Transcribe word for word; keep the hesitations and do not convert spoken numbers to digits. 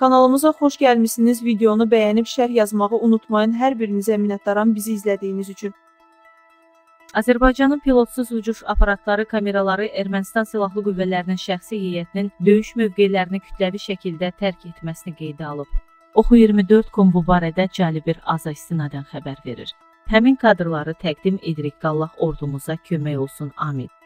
Kanalımıza xoş gəlmişsiniz. Videonu bəyənib şərh yazmağı unutmayın. Hər birinizə minnətdaram bizi izlədiyiniz üçün. Azərbaycanın pilotsuz uçuş aparatları kameraları Ermənistan Silahlı Qüvvələrinin şəxsi heyətinin döyüş mövqelərini kütləvi şəkildə tərk etməsini qeydə alıb. Oxu iyirmi dörd nöqtə com bu barədə Cəlibir Aza istinadən xəbər verir. Həmin kadrları təqdim edirik. Allah ordumuza kömək olsun. Amin.